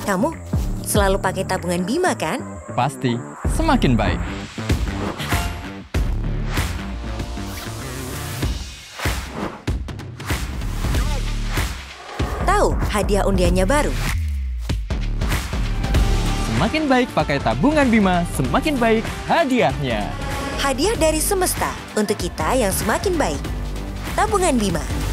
Kamu selalu pakai tabungan Bima kan? Pasti semakin baik. Tahu hadiah undiannya baru? Semakin baik pakai tabungan Bima, semakin baik hadiahnya. Hadiah dari semesta untuk kita yang semakin baik. Tabungan Bima.